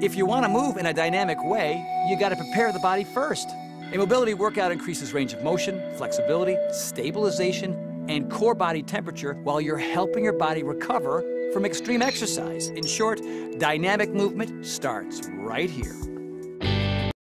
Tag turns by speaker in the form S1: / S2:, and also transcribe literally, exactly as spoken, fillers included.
S1: If you want to move in a dynamic way, you got to prepare the body first. A mobility workout increases range of motion, flexibility, stabilization, and core body temperature while you're helping your body recover from extreme exercise. In short, dynamic movement starts right here.